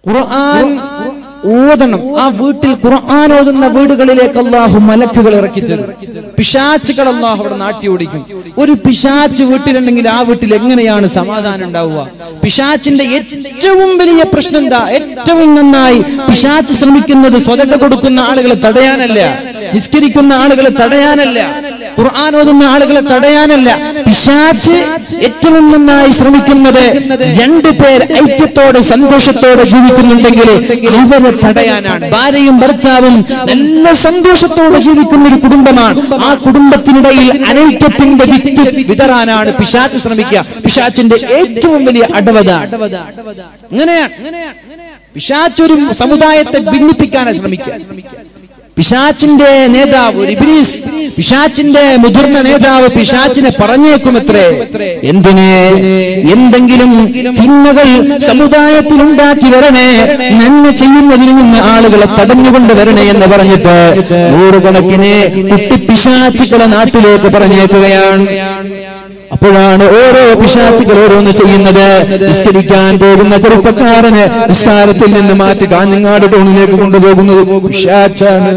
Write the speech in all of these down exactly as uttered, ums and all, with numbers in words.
ഖുർആൻ ഓതണം. ആ വീട്ടിൽ ഖുർആൻ ഓതുന്ന വീടുകളിലേക്ക് അല്ലാഹു മലക്കുകൾ ഇറക്കി തരും. പിശാചുകൾ അല്ലാഹു അവിടെ നാട്ടി ഓടിക്കും. ഒരു പിശാച് വീട്ടിലുണ്ടെങ്കിൽ ആ വീട്ടിൽ എങ്ങനെയാണ് സമാധാനം ഉണ്ടാവുക? പിശാചിന്റെ ഏറ്റവും വലിയ പ്രശ്നം എന്താ? ഏറ്റവും നന്നായി പിശാച് ശ്രമിക്കുന്നത് സ്വതക്ക കൊടുക്കുന്ന ആളുകളെ തടയാനല്ല, നിസ്കരിക്കുന്ന ആളുകളെ തടയാനല്ല, ഖുർആൻ ഓതുന്ന ആളുകളെ തടയാനല്ല. പിശാച് ഏറ്റവും നന്നായി ശ്രമിക്കുന്നത് രണ്ടു പേർ ഐക്യത്തോടെ സന്തോഷത്തോടെ ജീവിക്കുന്നുണ്ടെങ്കിൽ അവരെ തടയാനാണ്. ഭാര്യയും ഭർത്താവും നല്ല സന്തോഷത്തോടെ ജീവിക്കുന്ന ഒരു കുടുംബമാണ്. ആ കുടുംബത്തിനിടയിൽ അനൈക്യത്തിന്റെ വിത്ത് വിതറാനാണ് പിശാച് ശ്രമിക്കുക. പിശാചിന്റെ ഏറ്റവും വലിയ അടവതാണ്. അങ്ങനെയാണ് പിശാച് ഒരു സമുദായത്തെ ഭിന്നിപ്പിക്കാനാണ് ശ്രമിക്കുക. പിശാചിന്റെ നേതാവ് ഇബ്ലീസ്, പിശാചിന്റെ മുതിർന്ന നേതാവ് പിശാചിനെ പറഞ്ഞേക്കുമത്രേ, എന്തിനെ? എന്തെങ്കിലും തിന്മകൾ സമുദായത്തിൽ ഉണ്ടാക്കി വരണേ, നന്മ ചെയ്യുന്നതിൽ നിന്ന് ആളുകളെ തടഞ്ഞുകൊണ്ട് വരണേ എന്ന് പറഞ്ഞിട്ട് നൂറുകണക്കിന് കുട്ടി പിശാചുകളെ നാട്ടിലേക്ക് പറഞ്ഞേക്കുകയാണ്. അപ്പോഴാണ് ഓരോ പിശാചുകൾ ഓരോന്ന് ചെയ്യുന്നത്. നിസ്കരിക്കാൻ പോകുന്ന ചെറുപ്പക്കാരന് നിസ്കാരത്തിൽ നിന്ന് മാറ്റി കാഞ്ഞങ്ങാട് ടൗണിലേക്ക് കൊണ്ടുപോകുന്നത് പിശാചാണ്.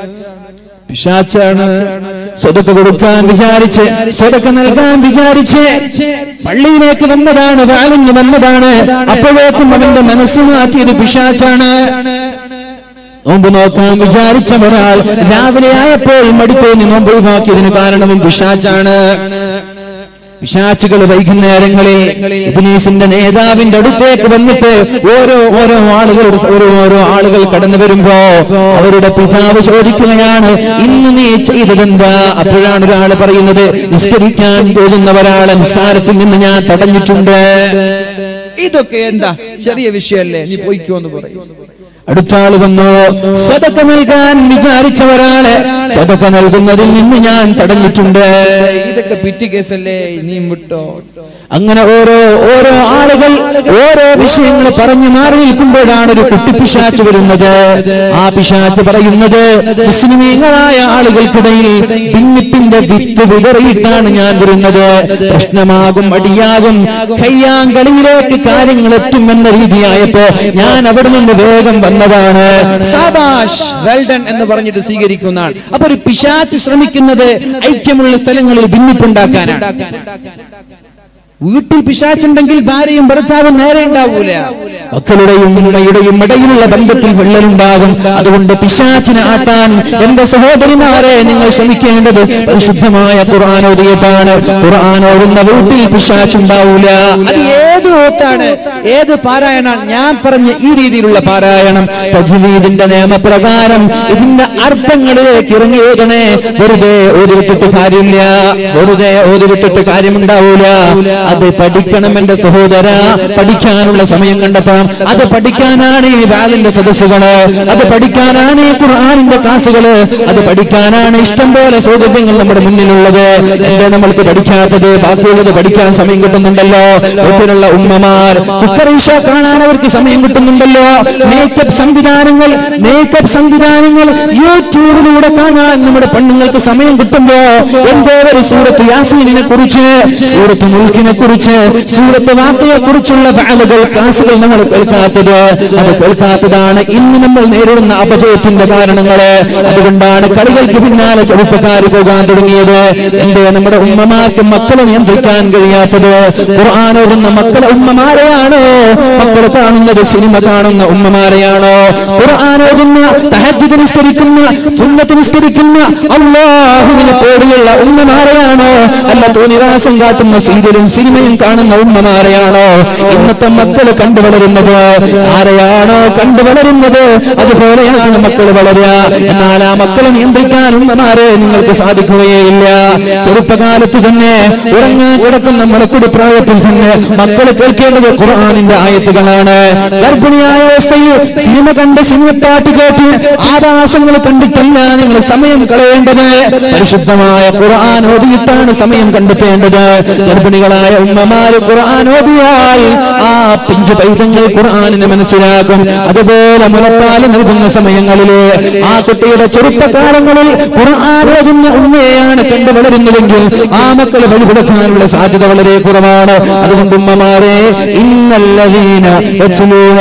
പിശാചാണ്. സ്വതക്ക കൊടുക്കാൻ വിചാരിച്ച്, സ്വതക്ക നൽകാൻ വിചാരിച്ച് പള്ളിയിലേക്ക് വന്നതാണ്, വാലിന് വന്നതാണ്. അപ്പോഴേക്കും അവന്റെ മനസ്സ് മാറ്റിയത് പിശാചാണ്. നോമ്പ് നോക്കാൻ വിചാരിച്ച ഒരാൾ രാവിലെ ആയപ്പോൾ മടിത്തോന്നി നോമ്പ് ഒഴിവാക്കിയതിന് കാരണവും പിശാചാണ്. പിശാചുകൾ വൈകുന്നേരങ്ങളിൽ ഇബ്ലീസിന്റെ നേതാവിന്റെ അടുത്തേക്ക് വന്നിട്ട് ഓരോ ഓരോ ആളുകൾ ഓരോ ഓരോ ആളുകൾ കടന്നു വരുമ്പോ അവരുടെ പിതാവ് ചോദിക്കുകയാണ്, ഇന്ന് നീ ചെയ്തതെന്താ? അപ്പോഴാണ് ഒരാൾ പറയുന്നത്, നിസ്കരിക്കാൻ പോകുന്ന ഒരാളെ നിസ്കാരത്തിൽ നിന്ന് ഞാൻ തടഞ്ഞിട്ടുണ്ട്. ഇതൊക്കെ എന്താ ചെറിയ വിഷയല്ലേ, നീ പോയിക്കോ എന്ന് പറയും. അടുത്ത ആള് വന്നു, സദഖ നൽകാൻ വിചാരിച്ച ഒരാളെ സദഖ നൽകുന്നതിൽ നിന്ന് ഞാൻ തടഞ്ഞിട്ടുണ്ട്. ഇതൊക്കെ പിറ്റി കേസല്ലേ, നീ വിട്ടോ. അങ്ങനെ ഓരോ ഓരോ ആളുകൾ ഓരോ വിഷയങ്ങൾ പറഞ്ഞു മാറി നിൽക്കുമ്പോഴാണ് ഒരു കുട്ടി പിശാച് വരുന്നത്. ആ പിശാച് പറയുന്നത്, മുസ്ലിമീങ്ങളായ ആളുകൾക്കിടയിൽ ഭിന്നിപ്പിന്റെ വിത്ത് വിതറിയിട്ടാണ് ഞാൻ വരുന്നത്. പ്രശ്നമാകും, അടിയാകും, കയ്യാങ്കളിയിലേക്ക് കാര്യങ്ങൾ എത്തുമെന്ന രീതിയായപ്പോ ഞാൻ അവിടെ നിന്ന് വേഗം വന്നതാണ്. സാബാഷ്, വെൽഡൺ എന്ന് പറഞ്ഞിട്ട് സ്വീകരിക്കുന്നതാണ്. അപ്പൊ ഒരു പിശാച് ശ്രമിക്കുന്നത് ഐക്യമുള്ള സ്ഥലങ്ങളിൽ ഭിന്നിപ്പുണ്ടാക്കാനാണ്. വീട്ടിൽ പിശാചുണ്ടെങ്കിൽ ഭാര്യയും ഭർത്താവും നേരെ ഉണ്ടാവൂല. മക്കളുടെയും ഉമ്മയുടെയും ഇടയിലുള്ള ബന്ധത്തിൽ വിള്ളലുണ്ടാകും. അതുകൊണ്ട് പിശാചിനെ ആട്ടാൻ എന്റെ സഹോദരിമാരെ നിങ്ങൾ ശ്രമിക്കേണ്ടത് പരിശുദ്ധമായ ഖുർആൻ ഓതിയിട്ടാണ്. ഖുർആൻ ഓതുന്ന വീട്ടിൽ പിശാചുണ്ടാവൂല. അത് ഏത് ഓത്താണ്, ഏത് പാരായണമാണ്? ഞാൻ പറഞ്ഞ ഈ രീതിയിലുള്ള പാരായണം തജ്വീദിന്റെ നിയമപ്രകാരം ഇതിന്റെ അർത്ഥങ്ങളിലേക്ക് ഇറങ്ങി ഓതണേ. വെറുതെ ഓതിവിട്ടിട്ട് കാര്യമില്ല, വെറുതെ ഓതിവിട്ടിട്ട് കാര്യമുണ്ടാവൂല. അത് പഠിക്കണം എന്റെ സഹോദര. പഠിക്കാനുള്ള സമയം കണ്ടെത്താം. അത് പഠിക്കാനാണ് ഈ വാലിന്റെ സദസ്സുകള്, അത് പഠിക്കാനാണ് ഈ ഖുർആനിന്റെ ക്ലാസുകള്, അത് പഠിക്കാനാണ് ഇഷ്ടം പോലെ സൗകര്യങ്ങൾ നമ്മുടെ മുന്നിലുള്ളത്. എന്താ നമ്മൾക്ക് പഠിക്കാത്തത്? ബാക്കിയുള്ളത് പഠിക്കാൻ സമയം കിട്ടുന്നുണ്ടല്ലോ. വീട്ടിലുള്ള ഉമ്മമാർ കുക്കറീഷ കാണാൻ അവർക്ക് സമയം കിട്ടുന്നുണ്ടല്ലോ. മേക്കപ്പ് സംവിധാനങ്ങൾ മേക്കപ്പ് സംവിധാനങ്ങൾ യൂട്യൂബിലൂടെ കാണാൻ നമ്മുടെ പെണ്ണുങ്ങൾക്ക് സമയം കിട്ടുമ്പോ എന്തോ ഒരു സൂറത്ത് യാസീനിനെ കുറിച്ച്, സൂറത്ത് മുൽക്കിനെ കുറിച്ച്, സൂറത്ത് വാഖിയെ കുറിച്ചുള്ള വാലുകൾ ക്ലാസുകൾ നമ്മൾ കേൾക്കാത്തത്. അത് കേൾക്കാത്തതാണ് ഇന്ന് നമ്മൾ നേരിടുന്ന അപജയത്തിന്റെ കാരണങ്ങള്. അതുകൊണ്ടാണ് കളികൾക്ക് പിന്നാലെ ചെറുപ്പക്കാര് പോകാൻ തുടങ്ങിയത്. എന്റെ നമ്മുടെ ഉമ്മമാർക്ക് മക്കളെ നിയന്ത്രിക്കാൻ കഴിയാത്തത്. ഖുർആൻ ഓതുന്ന മക്കളെ ഉമ്മമാരെയാണോ മക്കൾ കാണുന്നത്? സിനിമ കാണുന്ന ഉമ്മമാരെയാണോ? ഖുർആൻ ഓതുന്ന, തഹജ്ജുദ് നിസ്കരിക്കുന്ന, സുന്നത്ത് നിസ്കരിക്കുന്ന അല്ലാഹുവിനെ പേടിയുള്ള ഉമ്മമാരെയാണോ? അല്ല തോന്നിവാസം കാട്ടുന്ന സീരിയലും സിനിമയും കാണുന്ന ഉമ്മമാരെയാണോ ഇന്നത്തെ മക്കൾ കണ്ടുവളരുന്നത്? ആരെയാണോ കണ്ടുവളരുന്നത് അതുപോലെയാണ് മക്കൾ വളരുക. എന്നാൽ ആ മക്കളെ നിയന്ത്രിക്കാൻ ഉമ്മമാരെ നിങ്ങൾക്ക് സാധിക്കുകയില്ല. ചെറുപ്പകാലത്ത് തന്നെ ഉറങ്ങാൻ കിടക്കുന്ന മുളക്കുടി പ്രായത്തിൽ തന്നെ മക്കൾ കേൾക്കേണ്ടത് ഖുർആനിന്റെ ആയത്തുകളാണ്. ഗർഭിണിയായ അവസ്ഥയിൽ സിനിമ കണ്ട് സിനിമപ്പാട്ട് കേട്ട് ആഭാസങ്ങൾ കണ്ടിട്ടല്ല നിങ്ങൾ സമയം കളയേണ്ടത്. പരിശുദ്ധമായ ഖുർആൻ ഓതിയിട്ടാണ് സമയം കണ്ടെത്തേണ്ടത്. ഗർഭിണികളായ ഉമ്മമാര് ഖുർആൻ ഓതിയാൽ ആ പിഞ്ചു പൈതങ്ങൾ ഖുർആനിനെ മനസ്സിലാക്കും. അതുപോലെ മുലപ്പാല് നൽകുന്ന സമയങ്ങളില് ആ കുട്ടിയുടെ ചെറുപ്പകാലങ്ങളിൽ ഖുർആൻ ഓതുന്ന ഉമ്മയെയാണ് കണ്ടു വളരുന്നതെങ്കിൽ ആ മക്കളെ വഴിപെടുത്താനുള്ള സാധ്യത വളരെ കുറവാണ്. അതുകൊണ്ട് ഉമ്മമാരെ, ഇന്നല്ലദീന യത്ലൂന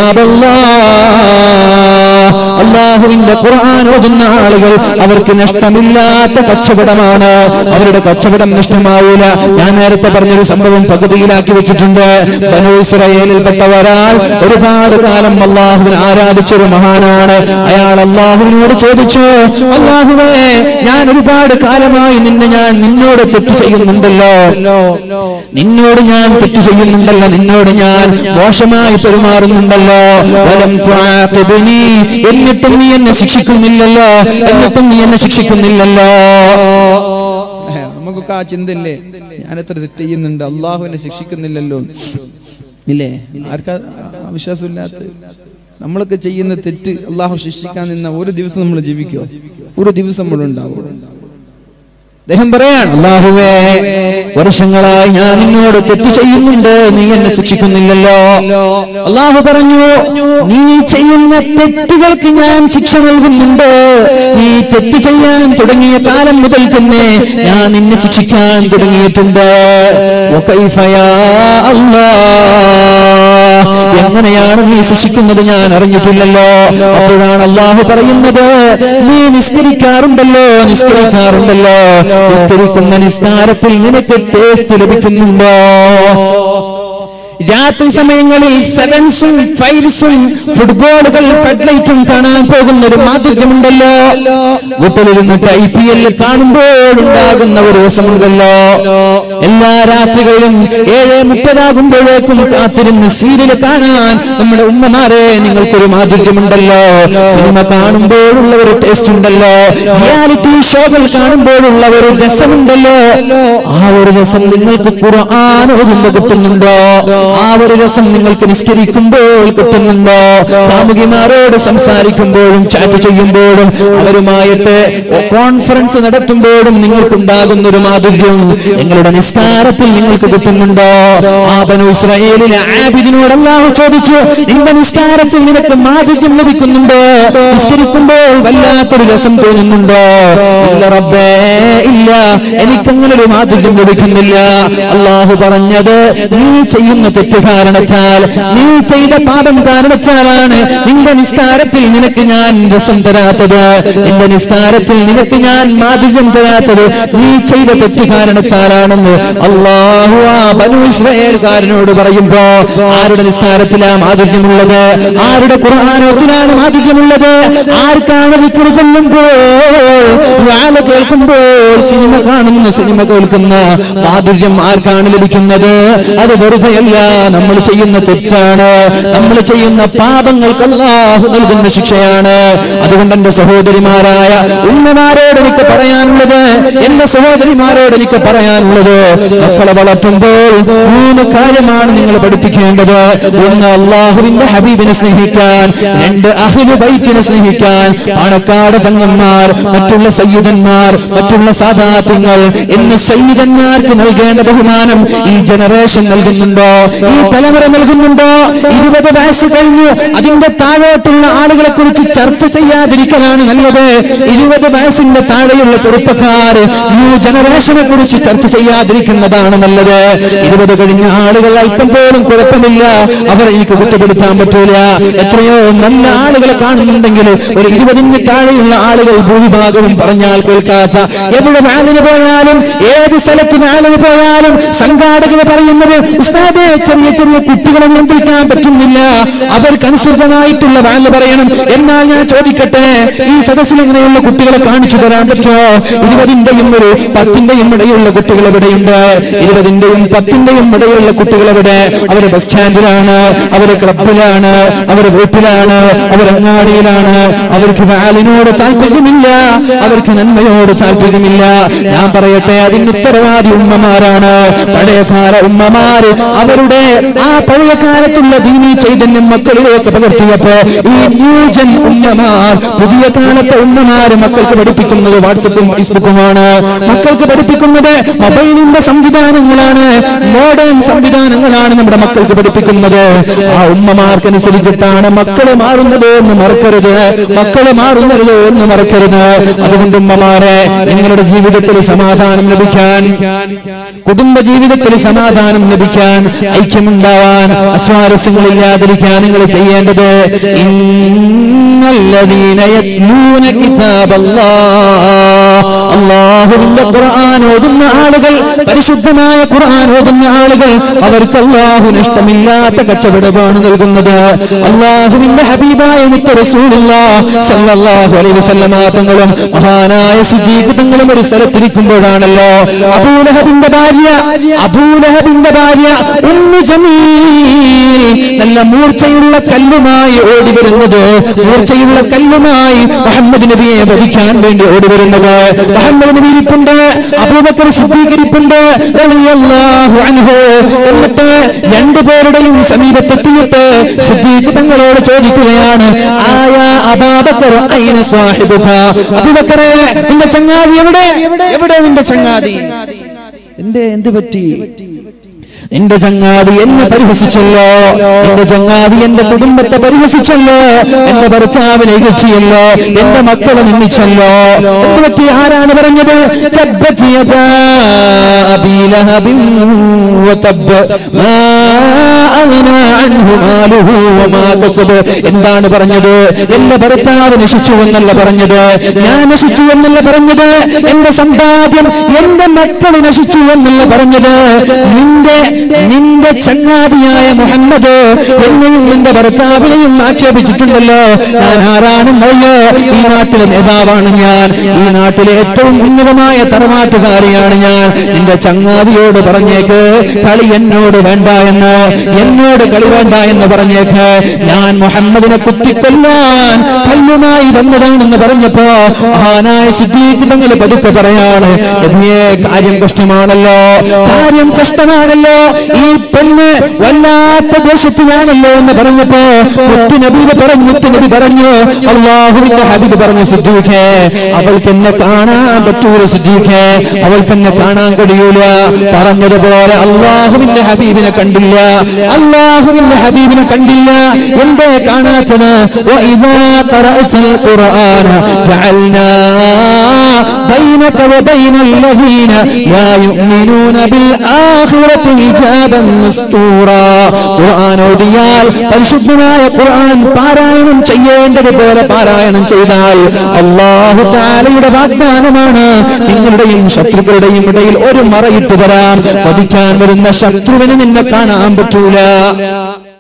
കിതാബല്ലാഹ്, അല്ലാഹുവിന്റെ ഖുർആൻ ഓതുന്ന ആളുകൾ അവർക്ക് നഷ്ടമില്ലാത്ത കച്ചവടമാണ്. അവരുടെ കച്ചവടം നഷ്ടമാവൂല. ഞാൻ നേരത്തെ പറഞ്ഞൊരു സംഭവം പകുതിയിലാക്കി വെച്ചിട്ടുണ്ട്. ബനൂ ഇസ്രായേലിൽപ്പെട്ട ഒരാൾ ഒരുപാട് കാലം അല്ലാഹുവിനെ ആരാധിച്ചൊരു മഹാനാണ്. അയാൾ അല്ലാഹുവിനോട് ചോദിച്ചു, അല്ലാഹുവേ, ഞാൻ ഒരുപാട് കാലമായി നിന്നെ ഞാൻ നിന്നോട് തെറ്റ് ചെയ്യുന്നുണ്ടല്ലോ, നിന്നോട് ഞാൻ തെറ്റ് ചെയ്യുന്നുണ്ടല്ലോ, നിന്നോട് ഞാൻ മോശമായി പെരുമാറുന്നുണ്ടല്ലോ, വലം തുആഖിബ്നി, എന്നിട്ടും നീ എന്നെ ശിക്ഷിക്കുന്നില്ലല്ലോ, എന്നിട്ടും നീ എന്നെ ശിക്ഷിക്കുന്നില്ലല്ലോ. നമുക്കൊക്കെ ആ ചിന്തയില്ലേ, ഞാൻ എത്ര തെറ്റ് ചെയ്യുന്നുണ്ട്, അള്ളാഹു എന്നെ ശിക്ഷിക്കുന്നില്ലല്ലോ ഇല്ലേ? ആർക്കാ വിശ്വാസമില്ലാത്ത? നമ്മളൊക്കെ ചെയ്യുന്ന തെറ്റ് അള്ളാഹു ശിക്ഷിക്കാൻ നിന്ന ഒരു ദിവസം നമ്മൾ ജീവിക്കോ? ഒരു ദിവസം നമ്മളുണ്ടാവും. അദ്ദേഹം പറയാണ്, അല്ലാഹുവേ, വർഷങ്ങളായി ഞാൻ നിന്നോട് തെറ്റ് ചെയ്യുന്നുണ്ട്, നീ എന്നെ ശിക്ഷിക്കുന്നില്ലല്ലോ. അല്ലാഹു പറഞ്ഞു, നീ ചെയ്യുന്ന തെറ്റുകൾക്ക് ഞാൻ ശിക്ഷ നൽകുന്നുണ്ട്. നീ തെറ്റ് ചെയ്യാൻ തുടങ്ങിയ കാലം മുതൽ തന്നെ ഞാൻ നിന്നെ ശിക്ഷിക്കാൻ തുടങ്ങിയിട്ടുണ്ട്. വകൈഫ യാ അല്ലാഹ്, എങ്ങനെയാണ് നീ ശിക്ഷിക്കുന്നത് ഞാൻ അറിഞ്ഞിട്ടില്ലല്ലോ. അപ്പോഴാണ് അല്ലാഹു പറയുന്നത്, നീ നിസ്കരിക്കാറുണ്ടല്ലോ, നിസ്കരിക്കാറുണ്ടല്ലോ, നിസ്കരിക്കുന്ന നിസ്കാരത്തിൽ നിനക്ക് ടേസ്റ്റ് ലഭിക്കുന്നുണ്ടോ? രാത്രി സമയങ്ങളിൽ സെവൻസും ഫൈവ്സും ഫുട്ബോളുകൾ ഫ്ലഡ്ലൈറ്റും കാണാൻ പോകുന്ന ഒരു മാധുര്യമുണ്ടല്ലോ. വീട്ടിലിരുന്നിട്ട് ഐ പി എൽ കാണുമ്പോഴുണ്ടാകുന്ന ഒരു രസമുണ്ടല്ലോ. എല്ലാ രാത്രികളിലും ഏഴ് മുപ്പതാകുമ്പോഴേക്കും കാത്തിരുന്ന് സീരിയൽ കാണാൻ നമ്മുടെ ഉമ്മമാരെ നിങ്ങൾക്കൊരു മാധുര്യമുണ്ടല്ലോ. സിനിമ കാണുമ്പോഴുള്ള ഒരു ടേസ്റ്റ് ഉണ്ടല്ലോ. റിയാലിറ്റി ഷോകൾ കാണുമ്പോഴുള്ള ഒരു രസമുണ്ടല്ലോ. ആ ഒരു രസം നിങ്ങൾക്ക് ഖുർആൻ ഓതുമ്പോൾ കിട്ടുന്നുണ്ടോ? ആ ഒരു രസം നിങ്ങൾക്ക് നിസ്കരിക്കുമ്പോൾ കിട്ടുന്നുണ്ടോ? കാമുകിമാരോട് സംസാരിക്കുമ്പോഴും ചാറ്റ് ചെയ്യുമ്പോഴും അവരുമായിട്ട് കോൺഫറൻസ് നടത്തുമ്പോഴും നിങ്ങൾക്കുണ്ടാകുന്ന ഒരു മാധുര്യം നിങ്ങളുടെ നിസ്കാരത്തിൽ നിങ്ങൾക്ക് കിട്ടുന്നുണ്ടോ? ആ ബനൂ ഇസ്രായേലിലെ ആബിദിനോട് അല്ലാഹു ചോദിച്ചു, നിന്റെ നിസ്കാരത്തിൽ നിനക്ക് മാധുര്യം ലഭിക്കുന്നുണ്ടോ? നിസ്കരിക്കുമ്പോൾ വല്ലാത്തൊരു രസം തോന്നുന്നുണ്ടോ? ഇല്ല റബ്ബേ, ഇല്ല, എനിക്കങ്ങനെ ഒരു മാധുര്യം ലഭിക്കുന്നില്ല. അല്ലാഹു പറഞ്ഞത്, നീ ചെയ്യുന്ന തെറ്റ് കാരണത്താൽ, നീ ചെയ്ത പാപം കാരണത്താലാണ് നിന്റെ നിസ്കാരത്തിൽ നിനക്ക് ഞാൻ രസം തരാത്തത്, നിന്റെ നിസ്കാരത്തിൽ നിനക്ക് ഞാൻ മാധുര്യം തരാത്തത് നീ ചെയ്ത തെറ്റ് കാരണത്താലാണെന്ന് അല്ലാഹു ആ ബനൂ ഇസ്രായേൽക്കാരനോട് പറയുമ്പോ, ആരുടെ നിസ്കാരത്തിലാ മാധുര്യമുള്ളത്? ആരുടെ ഖുർആനിലാണ് മാധുര്യമുള്ളത്? ആർക്കാണ് ദിക്ർ ചൊല്ലുമ്പോൾ, ഖുർആൻ കേൾക്കുമ്പോൾ, സിനിമ കാണുന്ന സിനിമ കേൾക്കുന്ന മാധുര്യം ആർക്കാണ് ലഭിക്കുന്നത്? അത് വെറുതെയല്ല, നമ്മൾ ചെയ്യുന്ന തെറ്റാണ്, നമ്മൾ ചെയ്യുന്ന പാപങ്ങൾക്ക് അല്ലാഹു നൽകുന്ന ശിക്ഷയാണ്. അതുകൊണ്ട് എന്റെ സഹോദരിമാരായ ഉമ്മമാരോട് എനിക്ക് പറയാനുള്ളത്, എന്റെ സഹോദരിമാരോട് എനിക്ക് പറയാനുള്ളത്, മക്കളെ വളർത്തുമ്പോൾ മൂന്ന് കാര്യമാണ് നിങ്ങൾ പഠിപ്പിക്കേണ്ടത്. ഒന്ന്, അല്ലാഹുവിന്റെ ഹബീബിനെ സ്നേഹിക്കാൻ. രണ്ട്, അഹ്ലു ബൈത്തിനെ സ്നേഹിക്കാൻ. പാണക്കാട് തങ്ങന്മാർ, മറ്റുള്ള സയ്യിദന്മാർ, മറ്റുള്ള സാദാത്യങ്ങൾ എന്ന് സയ്യിദന്മാർക്ക് നൽകേണ്ട ബഹുമാനം ഈ ജനറേഷൻ നൽകുന്നുണ്ടോ? ഈ തലമുറ നൽകുന്നുണ്ടോ? ഇരുപത് വയസ്സ് കഴിഞ്ഞു അതിന്റെ താഴോട്ടുള്ള ആളുകളെ കുറിച്ച് ചർച്ച ചെയ്യാതിരിക്കലാണ് നല്ലത്. ഇരുപത് വയസ്സിന്റെ താഴെയുള്ള ചെറുപ്പക്കാർ ന്യൂ ജനറേഷനെ കുറിച്ച് ചർച്ച ചെയ്യാതിരിക്കുന്നതാണ് നല്ലത്. ഇരുപത് കഴിഞ്ഞ ആളുകൾ അല്പം പോലും കുഴപ്പമില്ല, അവർ എനിക്ക് കുറ്റപ്പെടുത്താൻ പറ്റൂല. എത്രയോ നല്ല ആളുകളെ കാണുന്നുണ്ടെങ്കിൽ ഒരു ഇരുപതിന് താഴെയുള്ള ആളുകൾ ഭൂരിഭാഗവും പറഞ്ഞാൽ കേൾക്കാത്ത, എവിടെ വാലിന് പോയാലും ഏത് സ്ഥലത്ത് വാലിന് പോയാലും സംഘാടകർ പറയുന്നത്, ഉസ്താദേ, ചെറിയ ചെറിയ കുട്ടികളെ നിയന്ത്രിക്കാൻ പറ്റുന്നില്ല, അവർക്കനുസൃതമായിട്ടുള്ള വാല് പറയണം. എന്നാൽ ഞാൻ ചോദിക്കട്ടെ, ഈ സദസ്സിൽ ഇങ്ങനെയുള്ള കുട്ടികളെ കാണിച്ചു തരാൻ പറ്റുമോ? ഇരുപതിന്റെയും ഒരു പത്തിന്റെയും ഇടയിലുള്ള കുട്ടികൾ എവിടെയുണ്ട്? ഇരുപതിന്റെയും പത്തിന്റെയും ഇടയിലുള്ള കുട്ടികൾ എവിടെ? അവര് ബസ് സ്റ്റാൻഡിലാണ്, അവര് ക്ലബിലാണ്, അവര് വീട്ടിലാണ്, അവരങ്ങാടിയിലാണ്. അവർക്ക് വാലിനോട് താല്പര്യമില്ല, അവർക്ക് നന്മയോട് താല്പര്യമില്ല. ഞാൻ പറയട്ടെ, അതിന് ഉത്തരവാദി ഉമ്മമാരാണ്. പഴയകാല ഉമ്മമാര് അവരുടെ അവരുടെ ആ പഴയ കാലത്തുള്ള ദീനീ ചൈതന്യം മക്കളിലേക്ക് പകർത്തിയപ്പോ ഈ ന്യൂജൻ ഉമ്മമാർ, പുതിയ കാലത്തെ ഉമ്മമാര് മക്കൾക്ക് പഠിപ്പിക്കുന്നത് വാട്സപ്പും ഫേസ്ബുക്കുമാണ്. മക്കൾക്ക് പഠിപ്പിക്കുന്നത് മൊബൈലിന്റെ സംവിധാനങ്ങളാണ്, മോഡേൺ സംവിധാനങ്ങളാണ് നമ്മുടെ മക്കൾക്ക് പഠിപ്പിക്കുന്നത്. ആ ഉമ്മമാർക്കനുസരിച്ചിട്ടാണ് മക്കള് മാറുന്നത് എന്ന് മറക്കരുത്, മക്കള് മാറുന്നത് എന്ന് മറക്കരുത്. അതുകൊണ്ട് ഉമ്മമാരെ, നിങ്ങളുടെ ജീവിതത്തിൽ സമാധാനം ലഭിക്കാൻ, കുടുംബ ജീവിതത്തിൽ സമാധാനം ലഭിക്കാൻ, ഐക്യമുണ്ടാവാൻ, അസ്വാരസ്യങ്ങളില്ലാതിരിക്കാൻ നിങ്ങൾ ചെയ്യേണ്ടത് ഇന്നല്ലദീന യത്ലൂന കിതാബല്ലാഹ്, അല്ലാഹുവിന്റെ ഖുർആൻ ഓതുന്ന ആളുകൾ, പരിശുദ്ധമായ ഖുർആൻ ഓതുന്ന ആളുകൾ, അവർക്ക് അല്ലാഹുവിന് ഇഷ്ടമില്ലാത്ത കച്ചവടമാണ് നൽകുന്നത്. അല്ലാഹുവിന്റെ ഹബീബായ മുത്ത് റസൂലുള്ളാഹി സ്വല്ലല്ലാഹു അലൈഹി വസല്ലമ തങ്ങളും മഹാനായ സിദ്ദീഖ് തങ്ങളും ഒരു സ്ഥലത്തിരിക്കുമ്പോഴാണല്ലോ അബൂലഹബിന്റെ ഭാര്യ അബൂലഹബിന്റെ ഭാര്യ ഉമ്മു ജമീൽ നല്ല മൂർച്ചയുള്ള കല്ലുമായി ഓടി വരുന്നത്, മൂർച്ചയുള്ള കല്ലുമായി മുഹമ്മദ് നബിയെ വധിക്കാൻ വേണ്ടി ഓടി വരുന്നത്. മുഹമ്മദ് നബി ഇരിപ്പുണ്ട്, അബൂബക്കർ സിദ്ദീഖ് ഇരിപ്പുണ്ട് റളിയല്ലാഹു അൻഹു. എന്നിട്ട് രണ്ടുപേരുടെയും സമീപത്തെത്തിയിട്ട് സിദ്ദീഖ് തങ്ങളോട് ചോദിക്കുകയാണ്, ആയാ അബൂബക്കർ ഐന സാഹിബുക, അബൂബക്കറേ നിന്റെ ചങ്ങാതി എവിടെ, എവിടെ നിന്റെ ചങ്ങാതി? എന്തേ, എന്ത് പറ്റി? എന്റെ ചങ്ങാതി എന്നെ പരിഹസിച്ചല്ലോ, എന്റെ ചങ്ങാതി എന്റെ കുടുംബത്തെ പരിഹസിച്ചല്ലോ, എന്റെ ഭർത്താവിനെ ഇകഴ്ത്തിയല്ലോ, എന്റെ മക്കളെ നിന്ദിച്ചല്ലോ. എന്ത് പറ്റി? ആരാണ് പറഞ്ഞത്? തബ്ബത് യദാ അബീ ലഹബിൻ വതബ്ബ മാ അഗ്നാ അൻഹു മാലുഹു വമാ കസബ. എന്താണ് പറഞ്ഞത്? എന്റെ ഭർത്താവ് നശിച്ചു എന്നല്ല പറഞ്ഞത്, ഞാൻ നശിച്ചു എന്നല്ല പറഞ്ഞത്, എന്റെ സമ്പാദ്യം, എന്റെ മക്കൾ നശിച്ചു എന്നല്ല പറഞ്ഞത്. നിന്റെ നിന്റെ ചങ്ങാതിയായ മുഹമ്മദ് എന്നെയും നിന്റെ ഭർത്താവിനെയും ആക്ഷേപിച്ചിട്ടുണ്ടല്ലോ. ഞാൻ ആരാണെന്നറിയോ? ഈ നാട്ടിലെ നേതാവാണ് ഞാൻ, ഈ നാട്ടിലെ ഏറ്റവും ഉന്നതമായ തറവാട്ടുകാരിയാണ് ഞാൻ. നിന്റെ ചങ്ങാതിയോട് പറഞ്ഞേക്ക് കളി എന്നോട് വേണ്ട എന്ന്, എന്നോട് കളി വേണ്ട എന്ന് പറഞ്ഞേക്ക്. ഞാൻ മുഹമ്മദിനെ കുത്തിക്കൊല്ലാൻ കല്ലുമായി വന്നതാണെന്ന് പറഞ്ഞപ്പോ മഹാനായ സിദ്ദീഖ് തങ്ങൾ പതുക്കെ പറയാണ്, നബിയേ കാര്യം കഷ്ടമാണല്ലോ, കാര്യം കഷ്ടമാണല്ലോ, ഈ പെണ്ണ് വല്ലാത്ത ദേശത്തിലാണല്ലോ എന്ന് പറഞ്ഞപ്പോ മുത്തുനബി പറഞ്ഞു മുത്തുനബി പറഞ്ഞു അല്ലാഹുവിന്റെ ഹബീബ് പറഞ്ഞു, സിദ്ദീഖേ അവൾക്ക് എന്നെ കാണാൻ പറ്റൂല, സിദ്ദീഖേ അവൾക്ക് എന്നെ കാണാൻ കഴിയൂല. പറഞ്ഞതുപോലെ അല്ലാഹുവിന്റെ ഹബീബിനെ കണ്ടില്ല, അല്ലാഹുവിന്റെ ഹബീബിനെ കണ്ടില്ല. എന്തേ കാണാത്തത്? വഇദാ ഖറഅതൽ ഖുർആന ജഅൽനാ ബൈനക വബൈനൽ ലദീന ലാ യുഅ്മിനൂന ബിൽ ആഖിറതി ഹിജാബൻ മസ്തൂറാ. ഖുർആൻ ഓതിയാൽ, പരിശുദ്ധമായ ഖുർആൻ പാരായണം ചെയ്യേണ്ടതുപോലെ പാരായണം ചെയ്താൽ അല്ലാഹു തആലയുടെ വാഗ്ദാനമാണ്, നിങ്ങളുടെയും ശത്രുക്കളുടെയും ഇടയിൽ ഒരു മറയിട്ട് തരാം. വധിക്കാൻ വരുന്ന ശത്രുവിനെ നിന്നെ കാണാൻ പറ്റൂല.